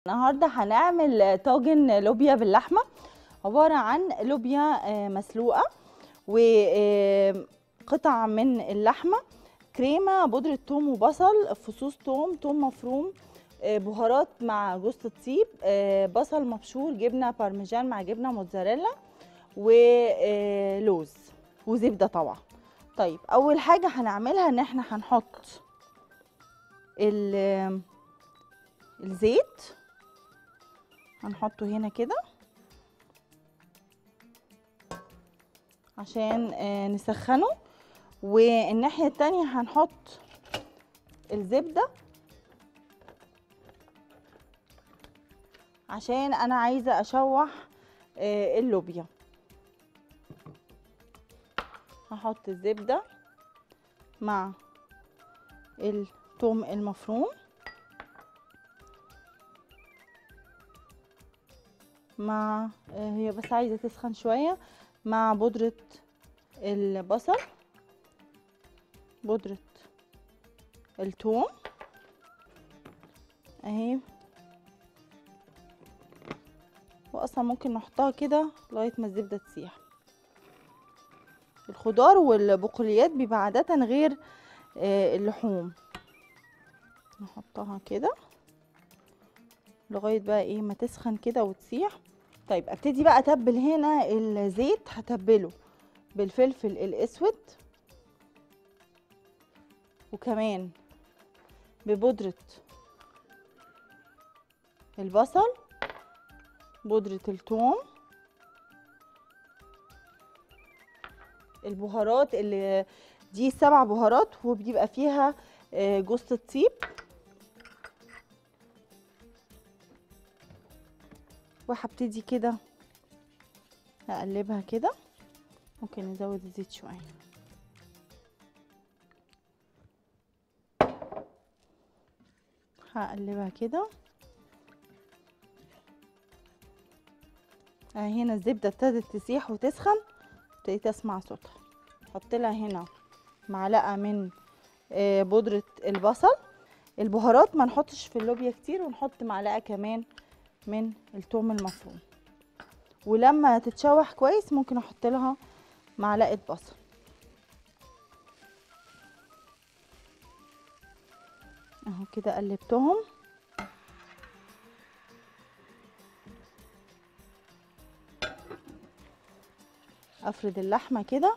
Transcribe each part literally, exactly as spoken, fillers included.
النهارده هنعمل طاجن لوبيا باللحمه، عباره عن لوبيا مسلوقه وقطع من اللحمه، كريمه، بودره ثوم وبصل، فصوص ثوم، ثوم مفروم، بهارات مع جوز الطيب، بصل مبشور، جبنه بارميجان مع جبنه موتزاريلا، ولوز وزبده طبعا. طيب اول حاجه هنعملها ان احنا هنحط الزيت، هنحطه هنا كده عشان نسخنه، والناحية التانية هنحط الزبدة عشان انا عايزة اشوح اللوبيا. هحط الزبدة مع الثوم المفروم مع هي بس عايزة تسخن شوية، مع بودرة البصل، بودرة الثوم اهي، واصلا ممكن نحطها كده لغاية ما الزبدة تسيح. الخضار والبقوليات بيبقى عادة غير اللحوم. نحطها كده لغاية بقى ايه ما تسخن كده وتسيح. طيب ابتدي بقى اتبل هنا الزيت، هتبله بالفلفل الاسود وكمان ببودرة البصل، بودرة الثوم، البهارات اللي دي سبع بهارات وبيبقى فيها جوز الطيب، وهبتدي كده اقلبها كده. ممكن نزود الزيت شويه. هقلبها كده. هنا الزبده ابتدت تسيح وتسخن، ابتديت اسمع صوتها. احط لها هنا معلقه من بودره البصل. البهارات ما نحطش في اللوبيا كتير، ونحط معلقه كمان من الثوم المفروم، ولما تتشوح كويس ممكن احط لها معلقه بصل. اهو كده قلبتهم. افرد اللحمه كده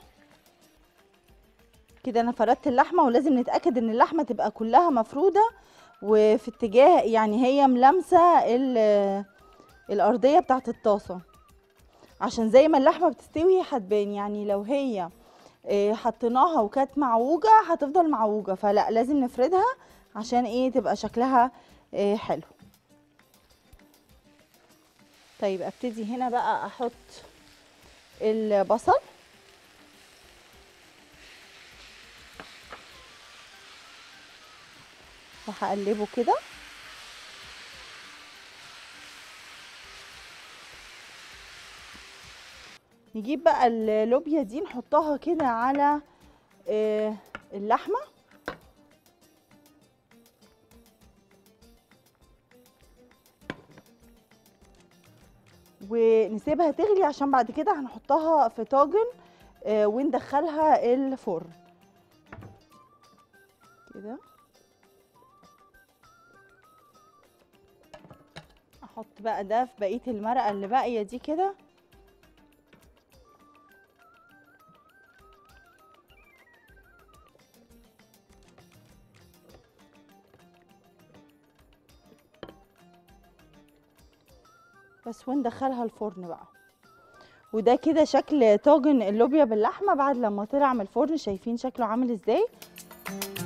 كده. انا فردت اللحمه، ولازم نتاكد ان اللحمه تبقى كلها مفروده وفي اتجاه، يعني هي ملامسه الارضيه بتاعه الطاسه، عشان زي ما اللحمه بتستوي هتبان. يعني لو هي حطيناها وكانت معوجه هتفضل معوجه، فلا لازم نفردها عشان ايه تبقى شكلها حلو. طيب ابتدي هنا بقى احط البصل، وهقلبه كده. نجيب بقى اللوبيا دي نحطها كده على اللحمه، ونسيبها تغلي عشان بعد كده هنحطها في طاجن وندخلها الفرن كده. احط بقى ده في بقيه المرقه اللي باقيه دي كده. بس وندخلها الفرن بقى. وده كده شكل طاجن اللوبيا باللحمه بعد لما طلع من الفرن. شايفين شكله عامل ازاي؟